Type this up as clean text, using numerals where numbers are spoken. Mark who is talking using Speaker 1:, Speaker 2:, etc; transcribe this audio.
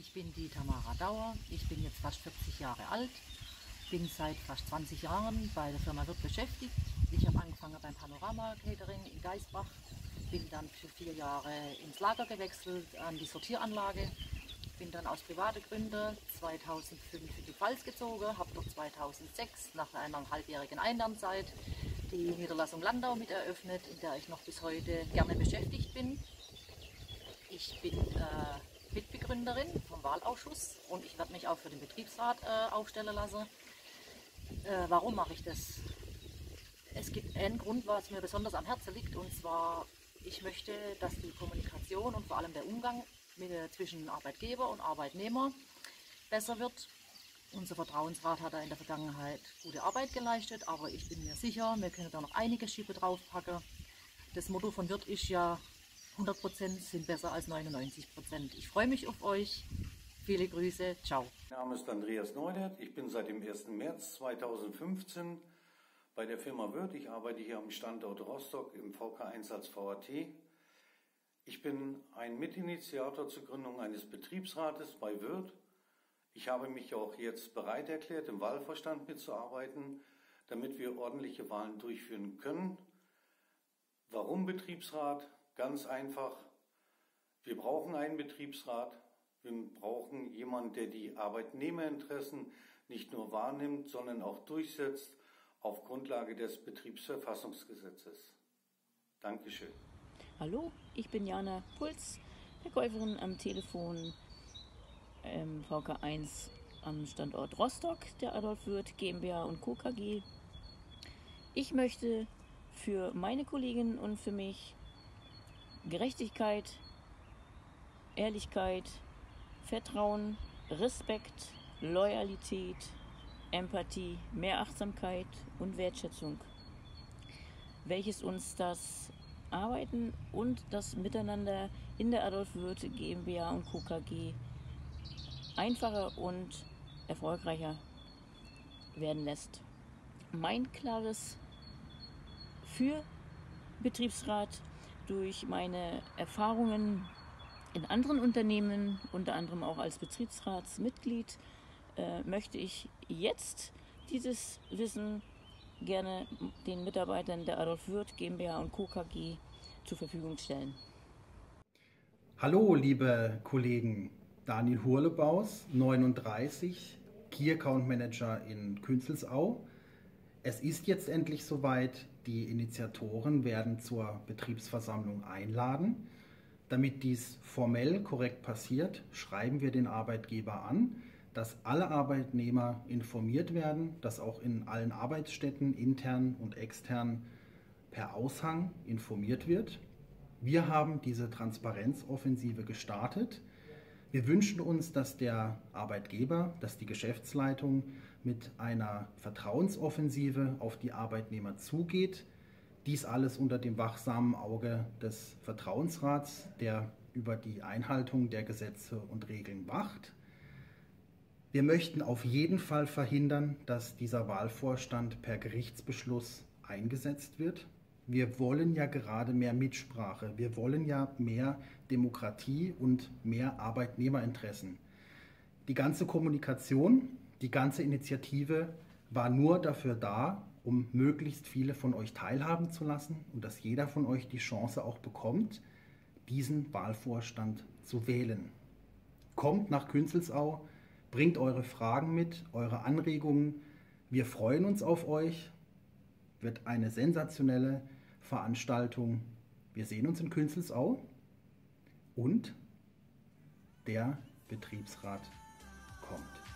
Speaker 1: Ich bin die Tamara Dauer, ich bin jetzt fast 40 Jahre alt, bin seit fast 20 Jahren bei der Firma Wirth beschäftigt. Ich habe angefangen beim Panorama Catering in Geisbach, bin dann für 4 Jahre ins Lager gewechselt, an die Sortieranlage, bin dann aus privaten Gründen 2005 in die Pfalz gezogen, habe dort 2006 nach einer halbjährigen Einlernzeit die Niederlassung Landau mit eröffnet, in der ich noch bis heute gerne beschäftigt bin. Ich bin Mitbegründerin vom Wahlausschuss und ich werde mich auch für den Betriebsrat aufstellen lassen. Warum mache ich das? Es gibt einen Grund, was mir besonders am Herzen liegt, und zwar, ich möchte, dass die Kommunikation und vor allem der Umgang zwischen Arbeitgeber und Arbeitnehmer besser wird. Unser Vertrauensrat hat da in der Vergangenheit gute Arbeit geleistet, aber ich bin mir sicher, wir können da noch einige Schippe draufpacken. Das Motto von Wirth ist ja, 100% sind besser als 99%. Ich freue mich auf euch. Viele Grüße. Ciao.
Speaker 2: Mein Name ist Andreas Neudert. Ich bin seit dem 1. März 2015 bei der Firma Wirth. Ich arbeite hier am Standort Rostock im VK-Einsatz VAT. Ich bin ein Mitinitiator zur Gründung eines Betriebsrates bei Wirth. Ich habe mich auch jetzt bereit erklärt, im Wahlvorstand mitzuarbeiten, damit wir ordentliche Wahlen durchführen können. Warum Betriebsrat? Ganz einfach, wir brauchen einen Betriebsrat, wir brauchen jemanden, der die Arbeitnehmerinteressen nicht nur wahrnimmt, sondern auch durchsetzt auf Grundlage des Betriebsverfassungsgesetzes. Dankeschön.
Speaker 3: Hallo, ich bin Jana Puls, Verkäuferin am Telefon VK1 am Standort Rostock der Adolf Wirth GmbH und Co. KG. Ich möchte für meine Kolleginnen und für mich Gerechtigkeit, Ehrlichkeit, Vertrauen, Respekt, Loyalität, Empathie, mehr Achtsamkeit und Wertschätzung, welches uns das Arbeiten und das Miteinander in der Adolf Wirth GmbH und Co. KG einfacher und erfolgreicher werden lässt. Mein klares für Betriebsrat durch meine Erfahrungen in anderen Unternehmen, unter anderem auch als Betriebsratsmitglied, möchte ich jetzt dieses Wissen gerne den Mitarbeitern der Adolf Wirth GmbH und Co. KG zur Verfügung stellen.
Speaker 4: Hallo liebe Kollegen, Daniel Hurlebaus, 39, Key Account Manager in Künzelsau. Es ist jetzt endlich soweit, die Initiatoren werden zur Betriebsversammlung einladen. Damit dies formell korrekt passiert, schreiben wir den Arbeitgeber an, dass alle Arbeitnehmer informiert werden, dass auch in allen Arbeitsstätten intern und extern per Aushang informiert wird. Wir haben diese Transparenzoffensive gestartet. Wir wünschen uns, dass der Arbeitgeber, dass die Geschäftsleitung mit einer Vertrauensoffensive auf die Arbeitnehmer zugeht. Dies alles unter dem wachsamen Auge des Vertrauensrats, der über die Einhaltung der Gesetze und Regeln wacht. Wir möchten auf jeden Fall verhindern, dass dieser Wahlvorstand per Gerichtsbeschluss eingesetzt wird. Wir wollen ja gerade mehr Mitsprache, wir wollen ja mehr Demokratie und mehr Arbeitnehmerinteressen. Die ganze Kommunikation, die ganze Initiative war nur dafür da, um möglichst viele von euch teilhaben zu lassen und dass jeder von euch die Chance auch bekommt, diesen Wahlvorstand zu wählen. Kommt nach Künzelsau, bringt eure Fragen mit, eure Anregungen. Wir freuen uns auf euch. Wird eine sensationelle Veranstaltung. Wir sehen uns in Künzelsau und der Betriebsrat kommt.